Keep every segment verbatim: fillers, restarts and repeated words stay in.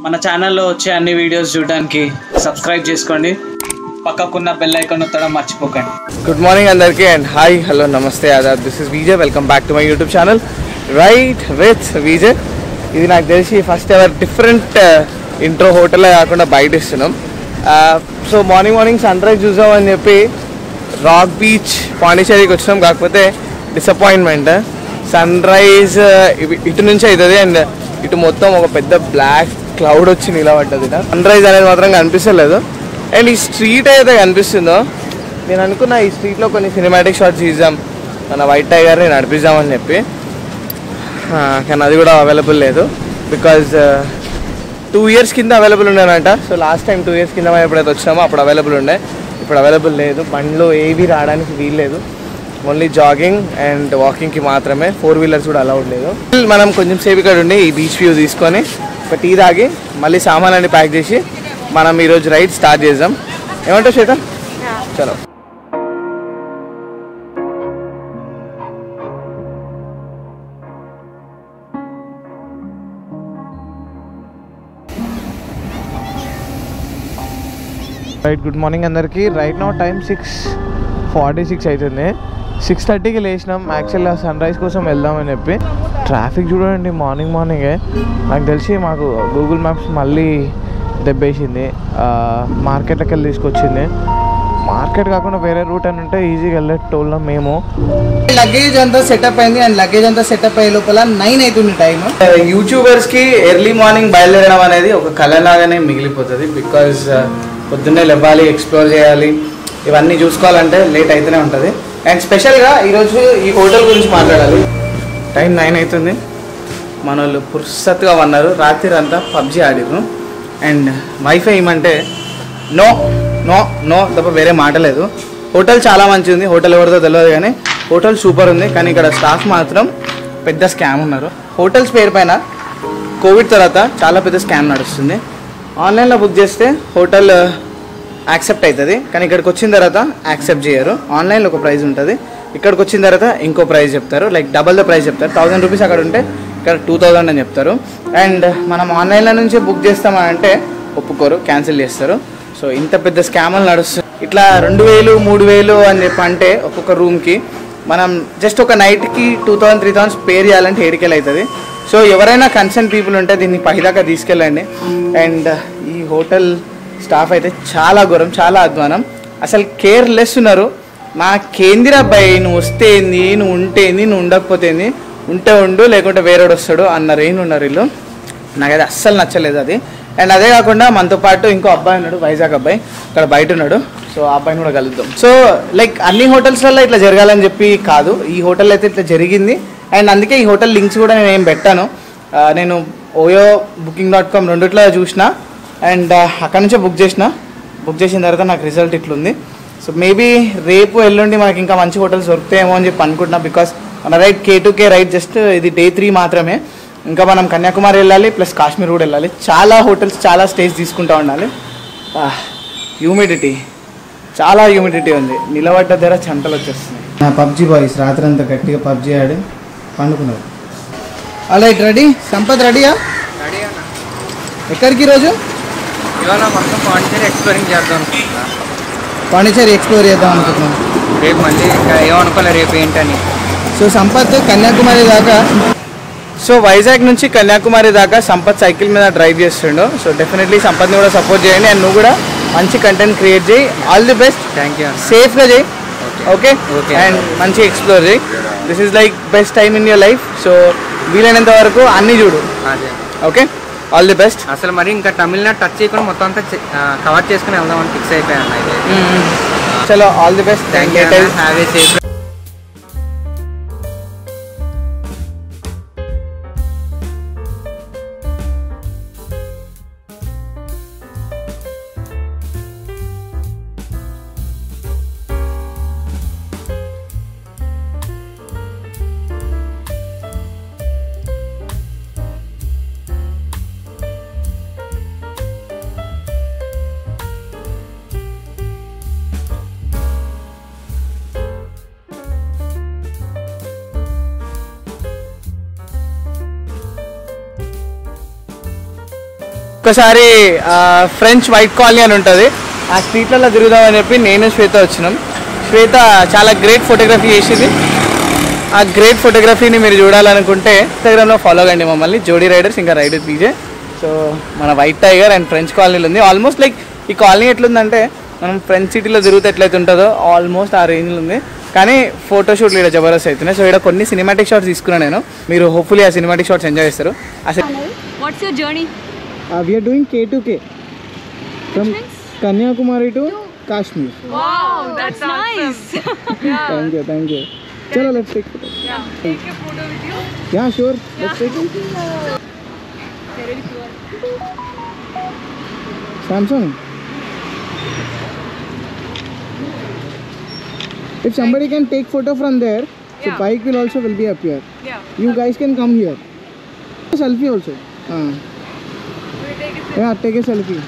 మన ఛానల్లో వచ్చే అన్ని వీడియోస్ చూడడానికి సబ్స్క్రైబ్ చేసుకోండి, పక్కకున్న బెల్ ఐకాన్ నొక్కడం మర్చిపోకండి. గుడ్ మార్నింగ్ అందరికీ అండ్ హాయ్ హలో నమస్తే ఆదాబ్. This is Vijay. Welcome back to my YouTube channel right with Vijay. ఇది నాకు తెలిసి ఫస్ట్ ఎవర్ డిఫరెంట్ ఇంట్రో హోటల్లో కాకుండా బయట ఇస్తున్నాం. So morning morning sunrise చూసామని చెప్పి రాక్ బీచ్ పాండిచేరికి వచ్చినాం. కాకపోతే డిసప్పాయింట్మెంట్, సన్ రైజ్ ఇటు నుంచి అవుతుంది అండ్ ఇటు మొత్తం ఒక పెద్ద బ్లాక్ క్లౌడ్ వచ్చి నిలబడ్డది. సన్ రైజ్ అనేది మాత్రం కనిపిస్తలేదు. అండ్ ఈ స్ట్రీట్ అయితే కనిపిస్తుందో, నేను అనుకున్నా ఈ స్ట్రీట్లో కొన్ని సినిమాటిక్ షాట్స్ తీద్దాం, మన వైట్ టైగర్ని నడిపిద్దామని చెప్పి, కానీ అది కూడా అవైలబుల్ లేదు. బికాజ్ టూ ఇయర్స్ కింద అవైలబుల్ ఉండేనంట. So last time two years కింద మనం ఎప్పుడైతే వచ్చినామో అప్పుడు అవైలబుల్ ఉండే, ఇప్పుడు అవైలబుల్ లేదు. బండ్లు ఏవి రావడానికి వీల్లేదు, ఓన్లీ జాగింగ్ అండ్ వాకింగ్కి మాత్రమే. ఫోర్ వీలర్స్ కూడా అలౌడ్ లేదు. మనం కొంచెం సేపు ఇక్కడ ఉండి ఈ బీచ్ వ్యూ తీసుకొని ఒక టీ తాగి మళ్ళీ సామాన్లన్నీ ప్యాక్ చేసి మనం ఈరోజు రైడ్ స్టార్ట్ చేద్దాం. ఏమంటావు శ్వేత? చలో. రైట్, గుడ్ మార్నింగ్ అందరికీ. Right now time six forty six అవుతుంది. సిక్స్ థర్టీకి లేచినాం యాక్చువల్గా సన్ రైజ్ కోసం వెళ్దామని చెప్పి. ట్రాఫిక్ చూడండి మార్నింగ్ మార్నింగే. నాకు తెలిసి మాకు గూగుల్ మ్యాప్స్ మళ్ళీ దెబ్బేసింది, మార్కెట్లోకి వెళ్ళి తీసుకొచ్చింది. మార్కెట్ కాకుండా వేరే రూట్ అని ఉంటే ఈజీగా వెళ్ళేటోళ్ళం మేము. లగేజ్ అంతా సెటప్ అయింది అండ్ లగేజ్ అంతా సెటప్ అయ్యే లోపల నైన్ అవుతుంది టైం. యూట్యూబర్స్కి ఎర్లీ మార్నింగ్ బయలుదేరడం అనేది ఒక కళలాగానే మిగిలిపోతుంది. బికాజ్ పొద్దున్నే లేవాలి, ఎక్స్ప్లోర్ చేయాలి, ఇవన్నీ చూసుకోవాలంటే లేట్ అయితేనే ఉంటుంది. అండ్ స్పెషల్గా ఈరోజు ఈ హోటల్ గురించి మాట్లాడాలి. టైం నైన్ అవుతుంది, మన వాళ్ళు పుర్సత్తుగా ఉన్నారు. రాత్రి అంతా పబ్జీ ఆడిరు అండ్ వైఫై ఏమంటే నో నో నో తప్ప వేరే మాట లేదు. హోటల్ చాలా మంచిగా ఉంది, హోటల్ ఎవరితో తెలియదు కానీ హోటల్ సూపర్ ఉంది. కానీ ఇక్కడ స్టాఫ్ మాత్రం పెద్ద స్కామ్ ఉన్నారు. హోటల్స్ పేరు పైన కోవిడ్ తర్వాత చాలా పెద్ద స్కామ్ నడుస్తుంది. ఆన్లైన్లో బుక్ చేస్తే హోటల్ యాక్సెప్ట్ అవుతుంది, కానీ ఇక్కడికి వచ్చిన తర్వాత యాక్సెప్ట్ చేయరు. ఆన్లైన్లో ఒక ప్రైస్ ఉంటుంది, ఇక్కడికి వచ్చిన తర్వాత ఇంకో ప్రైస్ చెప్తారు, లైక్ డబల్ ద ప్రైస్ చెప్తారు. థౌసండ్ రూపీస్ అక్కడ ఉంటే ఇక్కడ టూ థౌజండ్ అని చెప్తారు. అండ్ మనం ఆన్లైన్లో నుంచి బుక్ చేస్తామని అంటే ఒప్పుకోరు, క్యాన్సిల్ చేస్తారు. సో ఇంత పెద్ద స్కామ్లు నడుస్తుంది. ఇట్లా రెండు వేలు మూడు వేలు అని చెప్పి అంటే ఒక్కొక్క రూమ్కి మనం జస్ట్ ఒక నైట్కి టూ థౌసండ్ త్రీ థౌసండ్ పేర్ చేయాలంటే ఏడికెళ్ళి అవుతుంది. సో ఎవరైనా కన్సర్న్ పీపుల్ ఉంటే దీన్ని పైదాకా తీసుకెళ్ళండి. అండ్ ఈ హోటల్ స్టాఫ్ అయితే చాలా ఘోరం, చాలా అధ్వానం, అసలు కేర్లెస్ ఉన్నారు. నాకేందిరా అబ్బాయి, నువ్వు వస్తే ఏంది, నువ్వు ఉంటే ఏంది, నువ్వు ఉండకపోతే ఏంది, ఉంటే ఉండు లేకుంటే వేరేడు వస్తాడు అన్నారు. ఏం ఉన్నారు వీళ్ళు, నాకైతే అస్సలు నచ్చలేదు అది. అండ్ అదే కాకుండా మనతో పాటు ఇంకో అబ్బాయి ఉన్నాడు, వైజాగ్ అబ్బాయి, ఇక్కడ బయట ఉన్నాడు. సో ఆ అబ్బాయిని కూడా కలుద్దాం. సో లైక్ అన్ని హోటల్స్లలో ఇట్లా జరగాలని చెప్పి కాదు, ఈ హోటల్ అయితే ఇట్లా జరిగింది. అండ్ అందుకే ఈ హోటల్ లింక్స్ కూడా నేను ఏం పెట్టాను. నేను ఓయో బుకింగ్ డాట్ కామ్ రెండిట్లో చూసిన అండ్ అక్కడ నుంచే బుక్ చేసిన. బుక్ చేసిన తర్వాత నాకు రిజల్ట్ ఇట్లుంది. సో మేబీ రేపు ఎల్లుండి మనకి ఇంకా మంచి హోటల్స్ దొరుకుతాయేమో అని చెప్పి అనుకుంటున్నా. బికాస్ మన right K two K right just ఇది డే త్రీ మాత్రమే. ఇంకా మనం కన్యాకుమారి వెళ్ళాలి, ప్లస్ కాశ్మీర్ కూడా వెళ్ళాలి. చాలా హోటల్స్ చాలా స్టేస్ తీసుకుంటూ ఉండాలి. హ్యూమిడిటీ, చాలా హ్యూమిడిటీ ఉంది, నిలబడ్డ ధర చెమటలు వచ్చేస్తుంది. నా పబ్జీ బాయ్స్ రాత్రి అంతా గట్టిగా పబ్జీ ఆడి పండుకున్నారు. అలా ఇటు రెడీ, సంపత్ రెడీయా? రెడీ అన్న. ఎక్కడికి ఈరోజు? ఇవాళ మొత్తం పాండిచేరి ఎక్స్ప్లోరింగ్ చేద్దాం అనుకుంటున్నా. పాండిచేరి ఎక్స్ప్లోర్ చేద్దాం అనుకుంటున్నాం. రేపు మళ్ళీ ఇంకా ఏమనుకోలే రేపు ఏంటని. సో సంపత్ కన్యాకుమారి దాకా, సో వైజాగ్ నుంచి కన్యాకుమారి దాకా సంపత్ సైకిల్ మీద డ్రైవ్ చేస్తుండు. సో డెఫినెట్లీ సంపత్ని కూడా సపోర్ట్ చేయండి అండ్ నువ్వు కూడా మంచి కంటెంట్ క్రియేట్ చేయి. All the best. Thank you. సేఫ్గా చేయి, ఓకే? ఓకే. అండ్ మంచి ఎక్స్ప్లోర్ చేయి. This is like best time in your life. So వీలైనంత వరకు అన్నీ చూడు, అదే. ఓకే? All the best. అసలు మరి ఇంకా తమిళనాడు టచ్ చేయకుండా మొత్తం అంతా కవర్ చేసుకుని వెళ్దామని ఫిక్స్ అయిపోయాను అయితే. చలో, all the best. Thank you. Have a safe. ఒక్కసారి ఫ్రెంచ్ వైట్ కాలనీ అని ఉంటుంది, ఆ స్ట్రీట్లలో తిరుగుదామని చెప్పి నేను శ్వేత వచ్చినాం. శ్వేత చాలా గ్రేట్ ఫోటోగ్రఫీ చేసింది. ఆ గ్రేట్ ఫోటోగ్రఫీని మీరు చూడాలనుకుంటే ఇన్స్టాగ్రామ్లో ఫాలో కండి మమ్మల్ని, జోడీ రైడర్స్ ఇంకా రైడర్ పీజే. సో మన వైట్ టైగర్ అండ్ ఫ్రెంచ్ కాలనీలో ఉంది. ఆల్మోస్ట్ లైక్ ఈ కాలనీ ఎట్లుందంటే మనం ఫ్రెంచ్ సిటీలో తిరుగుతూ ఎట్లయితే ఉంటుందో ఆల్మోస్ట్ ఆ రేంజ్లో ఉంది. కానీ ఫోటోషూట్లు ఇక్కడ జబర్దస్త్ అవుతున్నాయి. సో ఇక్కడ కొన్ని సినిమాటిక్ షాట్స్ తీసుకున్నాను నేను, మీరు హోప్ఫుల్లీ ఆ సినిమాటిక్ షాట్స్ ఎంజాయ్ చేస్తారు. అసలు What's your journey? Uh, we are doing K to K from Kanyakumari to Kashmir. Wow, that's nice. Thank you, thank you. Chalo, let's take photo. Yeah. Take a photo with you. Yeah, sure. Let's take it. They're really pure. Samsung. If somebody can take photo from there, so Yeah. bike will also will be up here. Yeah. You guys can come here. Selfie also. Uh. We take it. Yeah, take a selfie.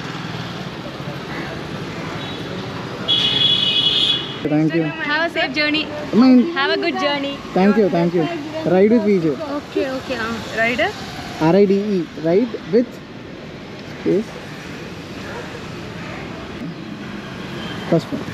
Thank you. Have a safe journey. I mean, Have a good journey. thank you, thank you. Ride with Vijay. Okay, okay. Uh, rider? R I D E. Ride with space. First one.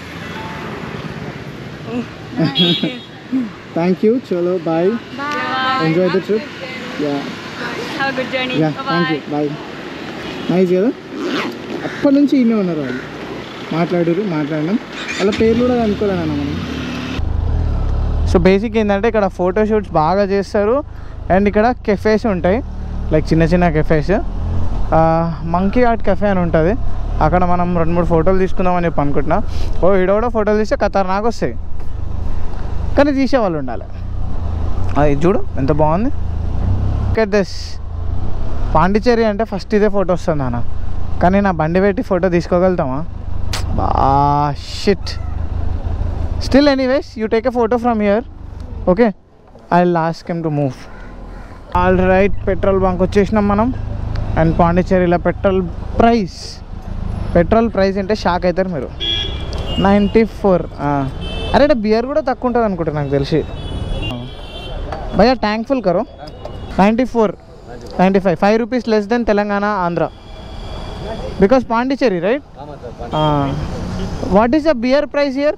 Thank you. Chalo, bye. Bye. Enjoy the trip. Yeah. Have a good journey. Yeah, Bye-bye. thank you. Bye. Nice కదా, అప్పటి నుంచి ఇన్నే ఉన్నారు వాళ్ళు, మాట్లాడారు మాట్లాడినాం, వాళ్ళ పేర్లు కూడా కనుక్కోలేనన్న మనం. సో బేసిక్ ఏంటంటే ఇక్కడ ఫోటోషూట్స్ బాగా చేస్తారు అండ్ ఇక్కడ కెఫేస్ ఉంటాయి, లైక్ చిన్న చిన్న కెఫేస్. మంకీ ఆర్ట్ కెఫే అని ఉంటుంది, అక్కడ మనం రెండు మూడు ఫోటోలు తీసుకుందామని చెప్పి అనుకుంటున్నా. ఓ ఈడ కూడా ఫోటోలు తీస్తే ఖతర్నాక్ వస్తాయి, కానీ తీసేవాళ్ళు ఉండాలి. అది చూడు ఎంత బాగుంది. ఓకే దిస్ పాండిచేరి అంటే ఫస్ట్ ఇదే ఫోటో వస్తుంది అన్న, కానీ నా బండి పెట్టి ఫోటో తీసుకోగలుగుతామా? బా shit. Still anyways you take a photo from here. Okay, I lost came to move. All right, petrol bunk వచ్చేసినాం మనం. అండ్ పాండిచేరిలో పెట్రోల్ ప్రైస్ పెట్రోల్ ప్రైస్ అంటే షాక్ అవుతారు మీరు. నైంటీ ఫోర్ అరే అంటే బియర్ కూడా తక్కువ ఉంటుంది అనుకుంటా నాకు తెలిసి. భయ్యా ట్యాంక్ ఫుల్ కరో. Ninety four ninety five, five rupees less than Telangana, Andhra. Because Pondicherry, right? Uh, what is the beer price here?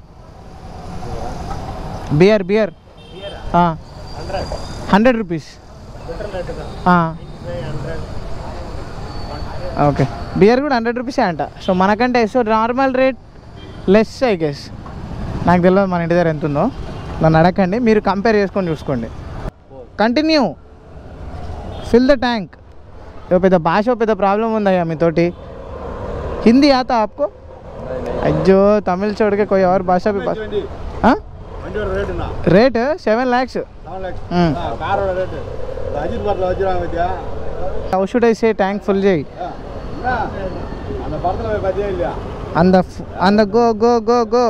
Beer, beer. Ah, uh, hundred rupees. Ah, okay. Beer కూడా hundred రూపీసే అంట. So మనకంటే so normal rate less I guess. నాకు తెలియదు మన ఇంటి దగ్గర ఎంత ఉందో, నన్ను అడగండి, మీరు కంపేర్ చేసుకొని చూసుకోండి. కంటిన్యూ. Fill the tank. ఏదో పెద్ద భాష పెద్ద ప్రాబ్లం ఉందయ్యా మీతోటి. హిందీ ఆతా ఆప్కో? అయ్యో తమిళ చోటుకే కోయి ఎవరు భాష rate seven lakhs. How should I say tank full చేయి. అంద అంద గో గో గో గో.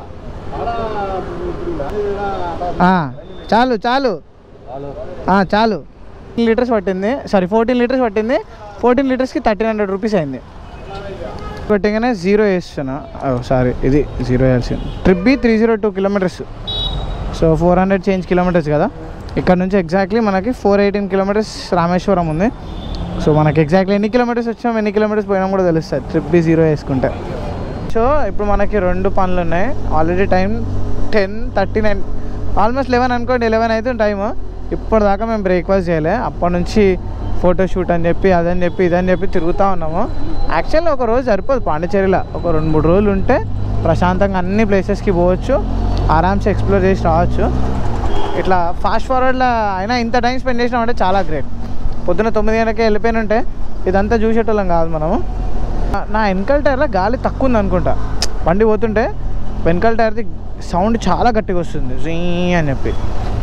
చాలు చాలు చాలు. లీటర్స్ పట్టింది, సారీ ఫోర్టీన్ లీటర్స్ పట్టింది. ఫోర్టీన్ లీటర్స్కి థర్టీన్ హండ్రెడ్ రూపీస్ అయింది. పెట్టగానే జీరో వేస్తున్నా, సారీ ఇది జీరో వేయాల్సింది. Trip B three zero two kilometres, so four hundred change kilometres కదా. ఇక్కడ నుంచి ఎగ్జాక్ట్లీ మనకి ఫోర్ ఎయిటీన్ కిలోమీటర్స్ రామేశ్వరం ఉంది. సో మనకి ఎగ్జాక్ట్లీ ఎన్ని కిలోమీటర్స్ వచ్చాం ఎన్ని కిలోమీటర్స్ పోయినా కూడా తెలుస్తుంది ట్రిప్ బి జీరో వేసుకుంటే. సో ఇప్పుడు మనకి రెండు పనులు ఉన్నాయి. Already time ten thirty nine almost eleven అనుకోండి, ఎలెవెన్ అయితే టైము. ఇప్పటిదాకా మేము బ్రేక్ఫాస్ట్ చేయలే, అప్పటి నుంచి ఫోటోషూట్ అని చెప్పి అదని చెప్పి ఇదని చెప్పి తిరుగుతూ ఉన్నాము. యాక్చువల్లీ ఒక రోజు సరిపోదు పాండిచేరిలో, ఒక రెండు మూడు రోజులు ఉంటే ప్రశాంతంగా అన్ని ప్లేసెస్కి పోవచ్చు, ఆరామ్సే ఎక్స్ప్లోర్ చేసి రావచ్చు. ఇట్లా ఫాస్ట్ ఫార్వర్డ్లో అయినా ఇంత టైం స్పెండ్ చేసినామంటే చాలా గ్రేట్. పొద్దున్న తొమ్మిది గంటలకే వెళ్ళిపోయినంటే ఇదంతా చూసేటోళ్ళం కాదు మనము. నా వెనకాల టైర్లో గాలి తక్కువ ఉంది అనుకుంటా, బండి పోతుంటే వెనకాల టైర్ది సౌండ్ చాలా గట్టిగా వస్తుంది జీ అని చెప్పి.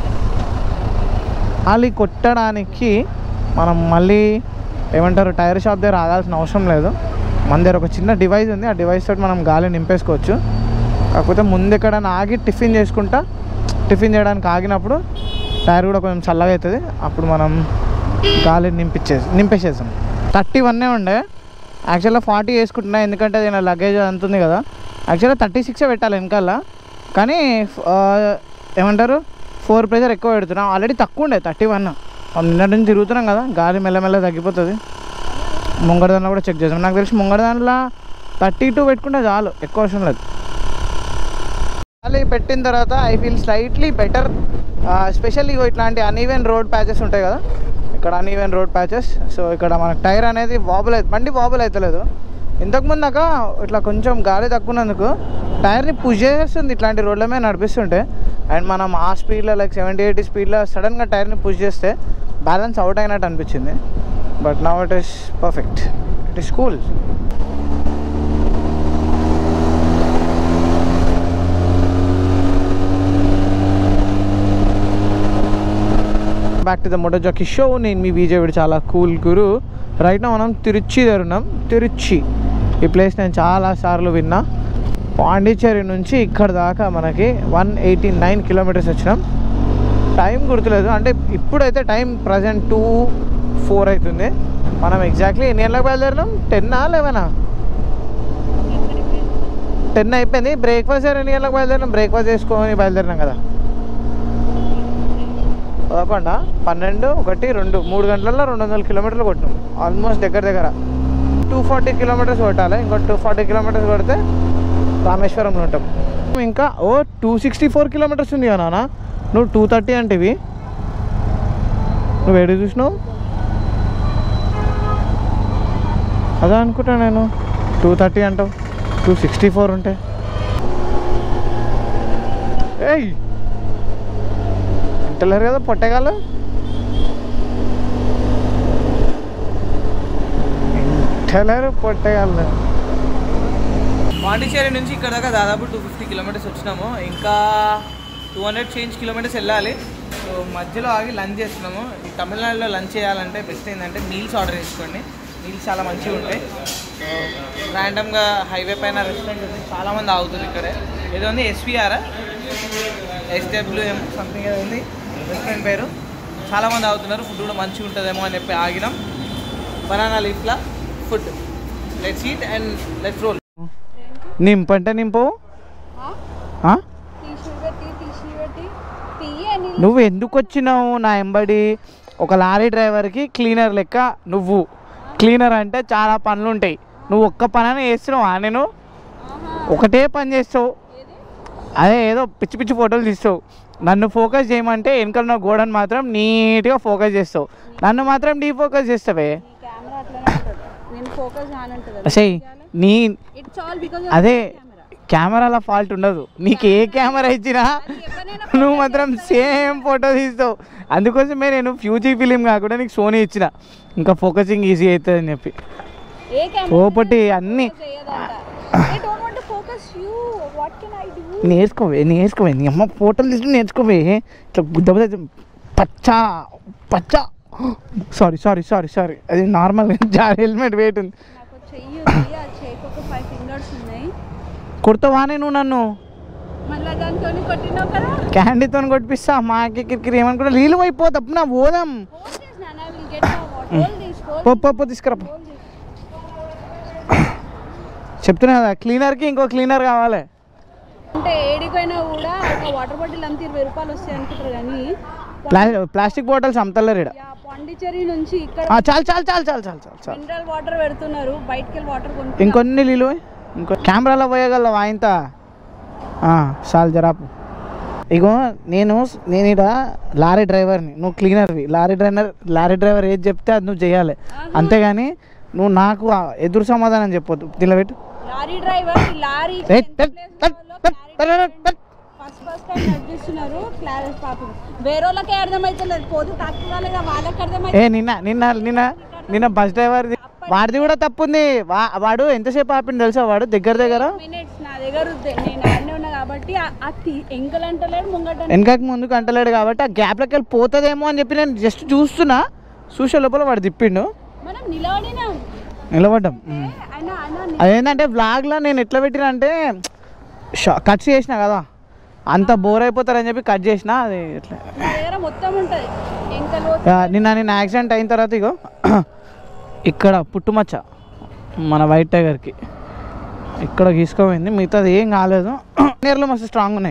గాలి కొట్టడానికి మనం మళ్ళీ ఏమంటారు టైర్ షాప్ దగ్గర ఆగాల్సిన అవసరం లేదు. మన దగ్గర ఒక చిన్న డివైస్ ఉంది, ఆ డివైస్ తోటి మనం గాలి నింపేసుకోవచ్చు. కాకపోతే ముందు ఎక్కడైనా ఆగి టిఫిన్ చేసుకుంటా, టిఫిన్ చేయడానికి ఆగినప్పుడు టైర్ కూడా కొంచెం చల్లగా అవుతుంది, అప్పుడు మనం గాలి నింపించేసి నింపేసేసాం. థర్టీ వన్నే ఉండే, యాక్చువల్గా ఫార్టీ వేసుకుంటున్నా ఎందుకంటే అది నా లగేజ్ అంతుంది కదా. యాక్చువల్గా థర్టీ సిక్సే పెట్టాలి వెనకాల, కానీ ఏమంటారు ఫోర్ ప్రెజర్ ఎక్కువ పెడుతున్నాం. ఆల్రెడీ తక్కువ ఉండే థర్టీ వన్, నిన్నటి నుంచి తిరుగుతున్నాం కదా, గాలి మెల్లమెల్ల తగ్గిపోతుంది. ముంగడ దాంట్లో కూడా చెక్ చేద్దాం. నాకు తెలిసి ముంగడ దాంట్లో థర్టీ టూ పెట్టుకుంటే చాలు, ఎక్కువ అవసరం లేదు. మళ్ళీ పెట్టిన తర్వాత I feel slightly better. Specially ఇట్లాంటి అన్ఈవెన్ రోడ్ ప్యాచెస్ ఉంటాయి కదా, ఇక్కడ అన్ఈవెన్ రోడ్ ప్యాచెస్. సో ఇక్కడ మనకు టైర్ అనేది వాబుల్ అవుతుంది, బండి వాబుల్ అవుతలేదు. ఇంతకుముందు దాకా ఇట్లా కొంచెం గాలి తక్కువన్నందుకు టైర్ని పుష్ చేస్తుంది ఇట్లాంటి రోడ్ల మీద నడిపిస్తుంటే. అండ్ మనం ఆ స్పీడ్లో లైక్ సెవెంటీ ఎయిటీ స్పీడ్లో సడన్గా టైర్ని పుష్ చేస్తే బ్యాలెన్స్ అవుట్ అయినట్టు అనిపించింది. But now it is perfect, it is cool. Back to the Moto Jockey show. నేను మీ విజయ్ వీడు చాలా కూల్ గురు. రైట్ నా మనం తిరుచి దగ్గరున్నాం. తిరుచి ఈ ప్లేస్ నేను చాలా సార్లు విన్నా. పాండిచ్చేరి నుంచి ఇక్కడ దాకా మనకి వన్ ఎయిటీ నైన్ కిలోమీటర్స్ వచ్చినాం. టైం గుర్తులేదు, అంటే ఇప్పుడైతే టైం ప్రజెంట్ టూ ఫోర్ అవుతుంది. మనం ఎగ్జాక్ట్లీ ఎన్ని గంటలకు బయలుదేరినాం? టెన్నా లెవెనా? టెన్ అయిపోయింది. బ్రేక్ఫాస్ట్ ఎన్ని గంటలకు బయలుదేరినాం? బ్రేక్ఫాస్ట్ చేసుకొని బయలుదేరినాం కదా. పదకొండ పన్నెండు ఒకటి రెండు మూడు గంటలలో రెండు వందల కిలోమీటర్లు కొట్టినాం. ఆల్మోస్ట్ దగ్గర దగ్గర టూ ఫార్టీ కిలోమీటర్స్ కొట్టాలి. ఇంకో టూ ఫార్టీ కిలోమీటర్స్ కొడితే రామేశ్వరంలో ఉంటాం. ఇంకా ఓ టూ సిక్స్టీ ఫోర్ కిలోమీటర్స్ ఉంది కదా నాన్న. నువ్వు టూ థర్టీ అంటేవి, నువ్వు ఏడు చూసినావు? అదే అనుకుంటా నేను. టూ థర్టీ అంటావు, టూ సిక్స్టీ ఫోర్ ఉంటే. ఏయ్ అంటలేరు కదా పొట్టేగాళ్ళు. ఇంటలేరు పొట్టేగాళ్ళు. పాండిచ్చేరి నుంచి ఇక్కడ దాకా దాదాపు టూ ఫిఫ్టీ కిలోమీటర్స్ వచ్చినాము. ఇంకా టూ హండ్రెడ్ చేంజ్ కిలోమీటర్స్ వెళ్ళాలి. సో మధ్యలో ఆగి లంచ్ చేస్తున్నాము. ఈ తమిళనాడులో లంచ్ చేయాలంటే బెస్ట్ ఏంటంటే మీల్స్ ఆర్డర్ చేసుకోండి. మీల్స్ చాలా మంచిగా ఉంటాయి. ర్యాండమ్గా హైవే పైన రెస్టారెంట్ ఉంది, చాలామంది ఆగుతుంది ఇక్కడే. ఏదో ఉంది ఎస్విఆర్ ఎస్డబ్ల్యూఎం సంథింగ్ ఏదో ఉంది రెస్టారెంట్ పేరు. చాలామంది ఆగుతున్నారు, ఫుడ్ కూడా మంచిగా ఉంటుందేమో అని చెప్పి ఆగినాం. బనానా లీఫ్లా food. Let's eat and let's roll. నింపంటే నింపవు. నువ్వు ఎందుకు వచ్చినావు నా ఎంబడి? ఒక లారీ డ్రైవర్కి క్లీనర్ లెక్క నువ్వు. క్లీనర్ అంటే చాలా పనులు ఉంటాయి, నువ్వు ఒక్క పని చేస్తున్నావు. నేను ఒకటే పని చేస్తావు, అదే ఏదో పిచ్చి పిచ్చి ఫోటోలు తీస్తావు. నన్ను ఫోకస్ చేయమంటే వెనకాల నా గోడను మాత్రం నీట్గా ఫోకస్ చేస్తావు, నన్ను మాత్రం డీ ఫోకస్ చేస్తావే. అసలు నీ అదే కెమెరాల ఫాల్ట్ ఉండదు, నీకు ఏ కెమెరా ఇచ్చినా నువ్వు మాత్రం సేమ్ ఫోటో తీస్తావు. అందుకోసమే నేను ఫ్యూజీ ఫిలిం కాకుండా నీకు సోనీ ఇచ్చిన, ఇంకా ఫోకసింగ్ ఈజీ అవుతుంది అని చెప్పి. పోపటి అన్నీ నేర్చుకోవే నేర్చుకోవే నీ అమ్మ ఫోటోలు తీసుకుని నేర్చుకోవే. ఇట్లా గుద్ద పచ్చా పచ్చా సారీ సారీ సారీ సారీ అది నార్మల్ హెల్మెట్ వెయిట్ ఉంది. కొడతావానే నువ్వు నన్ను? క్యాండీతో కొట్టిపిస్తా. మాకి కిరికిరి ఏమనుకుంటా నీళ్ళు అయిపో తప్పు నా పోదాం. పప్పు తీసుకురా. చెప్తున్నా కదా క్లీనర్కి ఇంకో క్లీనర్ కావాలి. అంటే ఏడికైనా కూడా ఒక వాటర్ బాటిల్ అంత ఇరవై రూపాయలు వస్తాయి అనుకుంటారు కానీ ప్లాస్టిక్ బాటిల్స్ అమ్ముతలేరు ఇక్కడ. పాండిచ్చేరి నుంచి ఇక్కడ చాలు చాలు చాలు చాలు చాలు చాలు చాలు మినరల్ వాటర్ పెడుతున్నారు, బయటికి వెళ్ళి వాటర్ కొనుక్కుంటారు. ఇంకొన్ని నీళ్ళు ఇంకో కెమెరాలో పోయగలవా ఇంత? చాలు జరాపు. ఇగో నేను నేను ఇక్కడ లారీ డ్రైవర్ని, నువ్వు క్లీనర్వి. లారీ డ్రైవర్ లారీ డ్రైవర్ ఏది చెప్తే అది నువ్వు చేయాలి, అంతేగాని నువ్వు నాకు ఎదురు సమాధానం చెప్పొద్దు. నిలబెట్టు. Lorry driver lorry first first time నడిపిస్తున్నారు, క్లారెస్ పాపం వేరే వాళ్ళకే అర్థమైతలేదు, పోతే తక్కువ వాళ్ళకి అర్థమైతే. ఏ నిన్న నిన్న నిన్న నిన్న బస్ డ్రైవర్ వాడిది కూడా తప్పు ఉంది. వాడు ఎంతసేపు ఆపింది తెలుసా? వాడు దగ్గర దగ్గర మినిట్స్ నా దగ్గర నేను ఆడనే ఉన్నా కాబట్టి ఎంకలు అంటలేడు, ముంగట వెనకకి ముందుకు అంటలేడు కాబట్టి ఆ గ్యాప్లోకి వెళ్ళి పోతుందేమో అని చెప్పి నేను జస్ట్ చూస్తున్నా. చూసే లోపల వాడు తిప్పిండు, మనం నిలబడినాం నిలబడ్డాం. అదేంటంటే వ్లాగ్లో నేను ఎట్లా పెట్టినా అంటే కట్ చేసిన కదా, అంత బోర్ అయిపోతారని చెప్పి కట్ చేసిన. అది ఎట్లా మొత్తం ఉంటుంది. నిన్న నేను యాక్సిడెంట్ అయిన తర్వాత ఇగో ఇక్కడ పుట్టుమచ్చ మన వైట్ టైగర్కి ఇక్కడ గీసుకోపోయింది, మిగతాది ఏం కాలేదు. ప్యానియర్లు మస్తు స్ట్రాంగ్ ఉన్నాయి.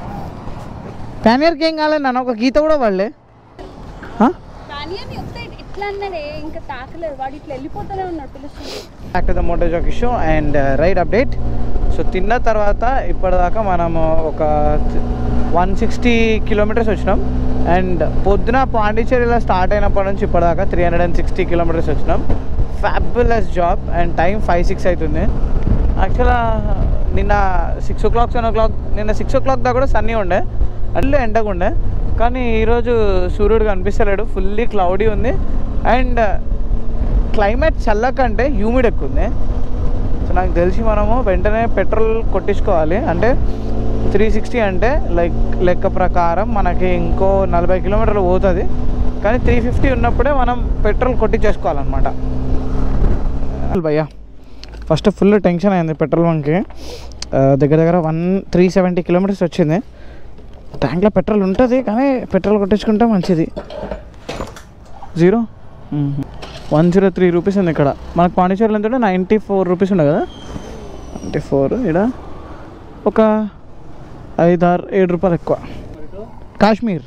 ప్యానియర్కి ఏం కాలేదు నన్ను, ఒక గీత కూడా పడలే. ఇట్లా అన్నదే ఇంకా తాకలేదు వాడు ఇట్లా వెళ్ళిపోతూనే ఉన్నాడు పిలుస్తుంది. Back to the Moto Jockey show and ride update. So తిన్న తర్వాత ఇప్పటిదాకా మనము ఒక వన్ సిక్స్టీ కిలోమీటర్స్ వచ్చినాం. అండ్ పొద్దున పాండిచ్చేరిలో స్టార్ట్ అయినప్పటి నుంచి ఇప్పటిదాకా three hundred and sixty kilometres వచ్చినాం. Fabulous job. And time five six అవుతుంది. యాక్చువల్గా నిన్న six o'clock seven o'clock నిన్న సిక్స్ ఓ క్లాక్ దాకా కూడా సన్నీ ఉండే, అట్లే ఎండగా ఉండే. కానీ ఈరోజు సూర్యుడు కనిపిస్తలేడు, ఫుల్లీ క్లౌడీ ఉంది. అండ్ క్లైమేట్ చల్లకంటే హ్యూమిడ్ ఎక్కువ ఉంది. సో నాకు తెలిసి మనము వెంటనే పెట్రోల్ కొట్టించుకోవాలి. అంటే త్రీ సిక్స్టీ అంటే లైక్ లెక్క ప్రకారం మనకి ఇంకో నలభై కిలోమీటర్లు పోతుంది. కానీ త్రీ ఫిఫ్టీ ఉన్నప్పుడే మనం పెట్రోల్ కొట్టించేసుకోవాలన్నమాట. భయ్యా ఫస్ట్ ఫుల్ టెన్షన్ అయింది పెట్రోల్ బంక్కి. దగ్గర దగ్గర వన్ త్రీ సెవెంటీ కిలోమీటర్స్ వచ్చింది. ట్యాంక్లో పెట్రోల్ ఉంటుంది కానీ పెట్రోల్ కొట్టించుకుంటే మంచిది. Zero one zero three rupees ఉంది ఇక్కడ. మనకు పాండిచ్చేరిలో ఎంత ఉంటే నైంటీ ఫోర్ రూపీస్ ఉండే కదా, నైంటీ ఫోర్. ఇక్కడ ఒక ఐదు ఆరు ఏడు రూపాయలు ఎక్కువ. కాశ్మీర్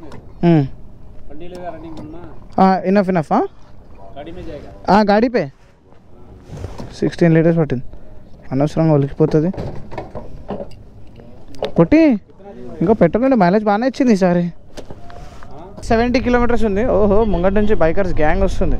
ఇనఫ్ ఇనఫ్ గాడీ పే సిక్స్టీన్ లీటర్స్ పట్టింది. అనవసరంగా ఒలికిపోతుంది పొట్టి. ఇంకా పెట్రోల్ అంటే మైలేజ్ బాగానే ఇచ్చింది ఈసారి. సెవెంటీ కిలోమీటర్స్ ఉంది. ఓహో ముంగటి నుంచి బైకర్స్ గ్యాంగ్ వస్తుంది.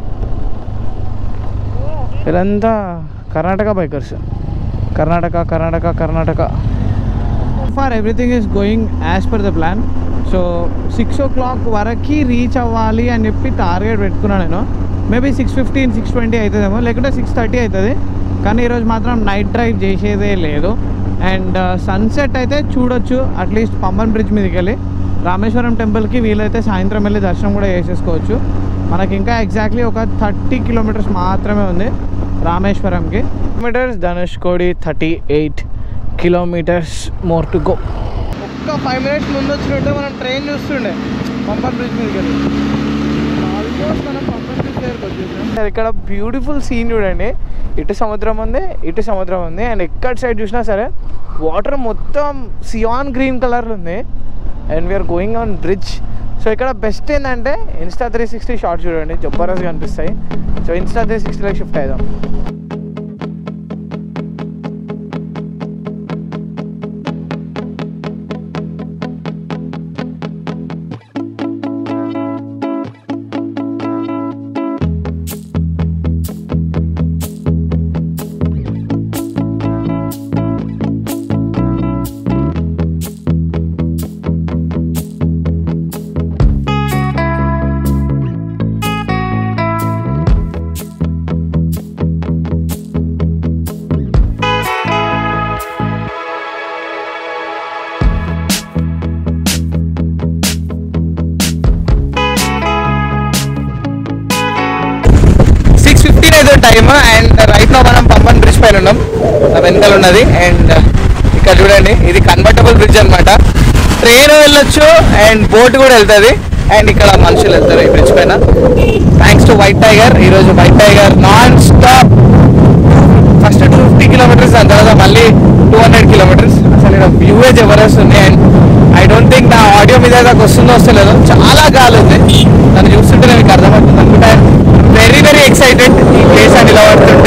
ఇదంతా Karnataka bikers. Karnataka Karnataka Karnataka far everything is going as per the plan. So six o'clock వరకు రీచ్ అవ్వాలి అని చెప్పి టార్గెట్ పెట్టుకున్నాను నేను. Maybe six fifteen six twenty అవుతుందేమో, లేకుంటే సిక్స్ థర్టీ అవుతుంది. కానీ ఈరోజు మాత్రం నైట్ డ్రైవ్ చేసేదే లేదు. అండ్ సన్సెట్ అయితే చూడొచ్చు అట్లీస్ట్ పంబన్ బ్రిడ్జ్ మీదకి వెళ్ళి. రామేశ్వరం టెంపుల్కి వీలైతే సాయంత్రం వెళ్ళి దర్శనం కూడా చేసేసుకోవచ్చు. మనకి ఇంకా ఎగ్జాక్ట్లీ ఒక థర్టీ కిలోమీటర్స్ మాత్రమే ఉంది రామేశ్వరంకి. Kilometres Dhanushkodi thirty eight kilometres more to go. ఒక్క ఫైవ్ మినిట్స్ ముందు వచ్చినట్టే మనం ట్రైన్ చూస్తుండే పంబన్ బ్రిడ్జ్ మీదకి వెళ్ళి. ఆల్మోస్ట్ మనం పంబన్ బ్రిడ్జ్ దగ్గరికి వచ్చేసాం. ఇక్కడ బ్యూటిఫుల్ సీన్ చూడండి. ఇటు సముద్రం ఉంది, ఇటు సముద్రం ఉంది. అండ్ ఎక్కడ సైడ్ చూసినా సరే వాటర్ మొత్తం సియాన్ గ్రీన్ కలర్లో ఉంది. And we're going on bridge. So ఇక్కడ బెస్ట్ ఏంటంటే ఇన్స్టా త్రీ సిక్స్టీ షార్ట్స్ చూడండి, జబర్దస్త్ కనిపిస్తాయి. సో ఇన్స్టా త్రీ సిక్స్టీలోకి షిఫ్ట్ అవుదాం. టైమ్. అండ్ రైట్ లో మనం పంబన్ బ్రిడ్జ్ పైన ఉన్నాం, వెనకాల ఉన్నది. అండ్ ఇక్కడ చూడండి ఇది కన్వర్టబుల్ బ్రిడ్జ్ అనమాట. ట్రైన్ వెళ్ళొచ్చు అండ్ బోట్ కూడా వెళ్తుంది. అండ్ ఇక్కడ మనుషులు వెళ్తారు ఈ బ్రిడ్జ్ పైన. Thanks to white tiger. ఈరోజు white tiger non stop first two fifty kilometres, దాని తర్వాత మళ్ళీ టూ హండ్రెడ్ కిలోమీటర్స్. అసలు ఇక్కడ వ్యూవే జబర్దస్త్ ఉంది. అండ్ ఐ డోంట్ థింక్ నా ఆడియో మీద దాకా వస్తుందో వస్తలేదో, చాలా గాలి ఉంది. నన్ను చూస్తుంటే నాకు అర్థమవుతుంది అనుకుంటా. వెరీ వెరీ ఎక్సైటెడ్ ఈ ప్లేస్ అని ఇలా పడుతుంటే.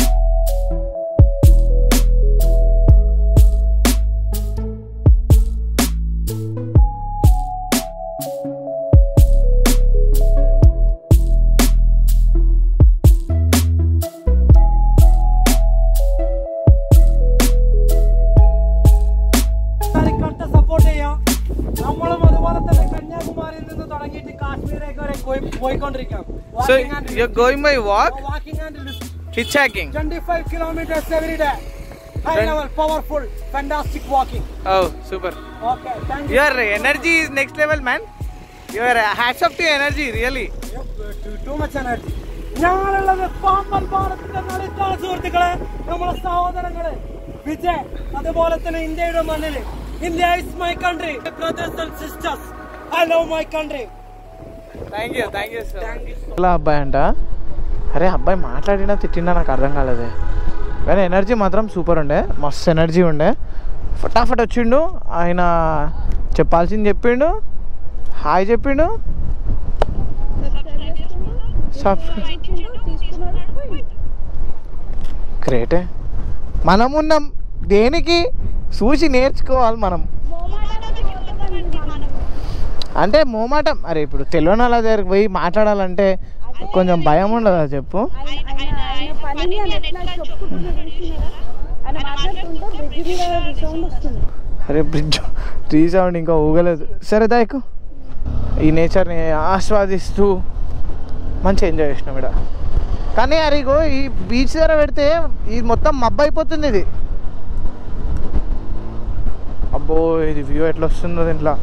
So you're going by walk? Walking and hitchhiking. twenty-five kilometers every day. High level, powerful, fantastic walking. Oh, super. Okay, thank you. Your energy is next level, man. Your hats off to your energy, really. Yep, too, too much energy. ഞങ്ങളുള്ളത് Pamban പാടത്തിന്റെ നടുക്കാണ് സുഹൃത്തുക്കളെ, നമ്മുടെ സഹോദരങ്ങളെ. വിജയ് അതുപോലെ തന്നെ ഇന്ത്യയുടെ മണ്ണിൽ. India is my country, brothers and sisters. I love my country. Thank you thank you sir. అలా అబ్బాయి అంట. అరే అబ్బాయి మాట్లాడినా తిట్టినా నాకు అర్థం కాలేదు. కానీ ఎనర్జీ మాత్రం సూపర్ ఉండే, మస్తు ఎనర్జీ ఉండే. ఫటాఫట్ వచ్చిండు, ఆయన చెప్పాల్సింది చెప్పిండు, హాయ్ చెప్పిండు. గ్రేటే. మనం ఉన్నాం దేనికి చూసి నేర్చుకోవాలి మనం. అంటే మోమాటం. అరే ఇప్పుడు తెలియని వాళ్ళ దగ్గరికి పోయి మాట్లాడాలంటే కొంచెం భయం ఉండదా చెప్పు. అరే బ్రిడ్జ్ రీసౌండ్ ఇంకా ఊగలేదు. సరే దాయకు ఈ నేచర్ని ఆస్వాదిస్తూ మంచిగా ఎంజాయ్ చేసినాం ఇక్కడ. కానీ అరిగో ఈ బీచ్ దగ్గర పెడితే ఇది మొత్తం మబ్బు అయిపోతుంది. ఇది అబ్బో ఇది వ్యూ ఎట్లా వస్తుందో దీంట్లో.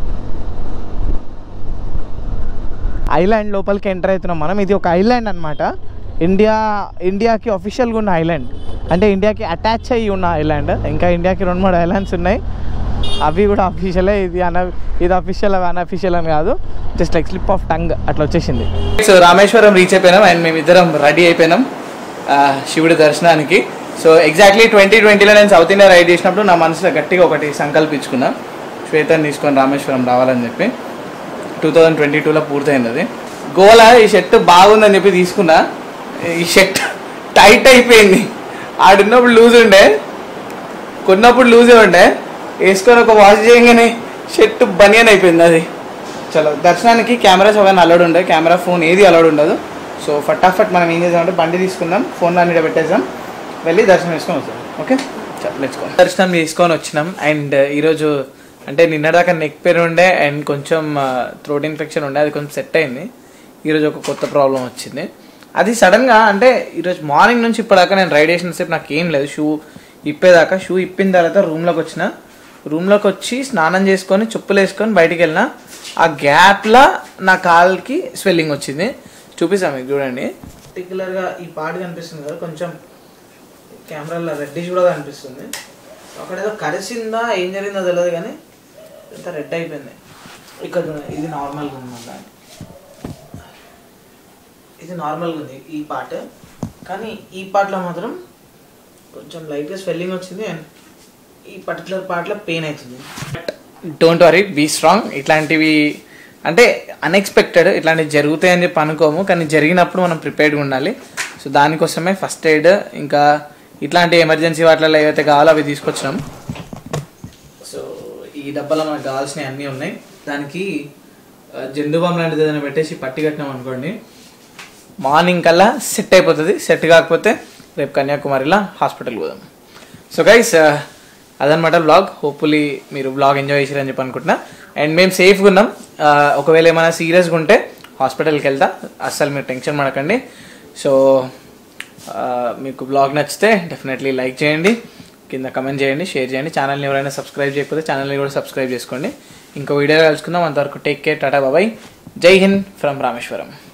ఐలాండ్ లోపలికి ఎంటర్ అవుతున్నాం మనం. ఇది ఒక ఐలాండ్ అనమాట. ఇండియా ఇండియాకి అఫీషియల్గా ఉన్న ఐలాండ్, అంటే ఇండియాకి అటాచ్ అయ్యి ఉన్న ఐలాండ్. ఇంకా ఇండియాకి రెండు మూడు ఐలాండ్స్ ఉన్నాయి, అవి కూడా అఫీషియలే. ఇది అన ఇది అఫీషియల్ అవి అన్అఫీషియల్ అని కాదు, just like slip of tongue అట్లా వచ్చేసింది. సో రామేశ్వరం రీచ్ అయిపోయినాం అండ్ మేమిద్దరం రెడీ అయిపోయినాం శివుడి దర్శనానికి. సో ఎగ్జాక్ట్లీ ట్వంటీ ట్వంటీలో నేను సౌత్ ఇండియా రైడ్ చేసినప్పుడు నా మనసులో గట్టిగా ఒకటి సంకల్పించుకున్నా, శ్వేతని తీసుకొని రామేశ్వరం రావాలని చెప్పి. టూ థౌజండ్ ట్వంటీ టూలో పూర్తయింది అది. గోలా ఈ షర్ట్ బాగుందని చెప్పి తీసుకున్నా, ఈ షర్ట్ టైట్ అయిపోయింది. ఆడున్నప్పుడు లూజ్ ఉండే, కొన్నప్పుడు లూజే ఉండే, వేసుకొని ఒక వాష్ చేయగానే షర్ట్ బనియన్ అయిపోయింది అది. చలో దర్శనానికి కెమెరాస్ అవన్నీ అలౌడ్ ఉండే, కెమెరా ఫోన్ ఏది అలౌడ్ ఉండదు. సో ఫటాఫట్ మనం ఏం చేద్దామంటే బండి తీసుకుందాం, ఫోన్ అన్నీ పెట్టేద్దాం, వెళ్ళి దర్శనం చేసుకొని వస్తాం. ఓకే చలో లెట్స్ గో. దర్శనం చేసుకొని వచ్చినాం. అండ్ ఈరోజు అంటే నిన్నదాకా నెక్ పెయిన్ ఉండే అండ్ కొంచెం థ్రోట్ ఇన్ఫెక్షన్ ఉండే, అది కొంచెం సెట్ అయింది. ఈరోజు ఒక కొత్త ప్రాబ్లం వచ్చింది. అది సడన్గా అంటే ఈరోజు మార్నింగ్ నుంచి ఇప్పటిదాకా నేను రైడ్ చేసిన సేపు నాకు ఏం లేదు, షూ ఇప్పేదాకా. షూ ఇప్పిన తర్వాత రూమ్లోకి వచ్చిన, రూమ్లోకి వచ్చి స్నానం చేసుకొని చెప్పులు వేసుకొని బయటికి వెళ్ళిన, ఆ గ్యాప్లో నా కాల్కి స్వెల్లింగ్ వచ్చింది. చూపిస్తాను మీకు చూడండి. పర్టికులర్గా ఈ పార్ట్ కనిపిస్తుంది కదా, కొంచెం కెమెరాలో రెడ్డిష్ కూడా కనిపిస్తుంది. అక్కడ ఏదో కరిసిందా ఏం జరిగిందో తెలియదు కానీ ఇంత రెడ్ అయిపోయింది. ఇక్కడ ఇది నార్మల్గా ఉందన్నమాట, ఇది నార్మల్గా ఉంది ఈ పార్ట్, కానీ ఈ పార్ట్లో మాత్రం కొంచెం లైట్గా స్వెల్లింగ్ వచ్చింది అండ్ ఈ పర్టికులర్ పార్ట్లో పెయిన్ అవుతుంది. Don't worry, be strong. ఇట్లాంటివి అంటే అన్ఎక్స్పెక్టెడ్, ఇట్లాంటివి జరుగుతాయని చెప్పి అనుకోము, కానీ జరిగినప్పుడు మనం ప్రిపేర్డ్గా ఉండాలి. సో దానికోసమే ఫస్ట్ ఎయిడ్ ఇంకా ఇట్లాంటి ఎమర్జెన్సీ వాటిలో ఏవైతే కావాలో అవి తీసుకొచ్చినాం. సో ఈ డబ్బాలో మనకు కావాల్సినవి అన్నీ ఉన్నాయి. దానికి జందుబామ్ లాంటిది ఏదైనా పెట్టేసి పట్టి కట్టినాం అనుకోండి, మార్నింగ్ కల్లా సెట్ అయిపోతుంది. సెట్ కాకపోతే రేపు కన్యాకుమారిలో హాస్పిటల్కి పోదాం. సో గైస్ అదనమాట బ్లాగ్. హోప్ఫుల్లీ మీరు బ్లాగ్ ఎంజాయ్ చేసారని చెప్పి అనుకుంటున్నా. అండ్ మేము సేఫ్గా ఉన్నాం. ఒకవేళ ఏమైనా సీరియస్గా ఉంటే హాస్పిటల్కి వెళ్తా, అస్సలు మీరు టెన్షన్ పడకండి. సో మీకు బ్లాగ్ నచ్చితే డెఫినెట్లీ లైక్ చేయండి, కింద కమెంట్ చేయండి, షేర్ చేయండి. ఛానల్ని ఎవరైనా సబ్స్క్రైబ్ చేయకపోతే ఛానల్ని కూడా సబ్స్క్రైబ్ చేసుకోండి. ఇంకో వీడియో కలుసుకుందాం. అంతవరకు టేక్ కేర్, టాటా బాబాయ్, జై హింద్ ఫ్రమ్ రామేశ్వరం.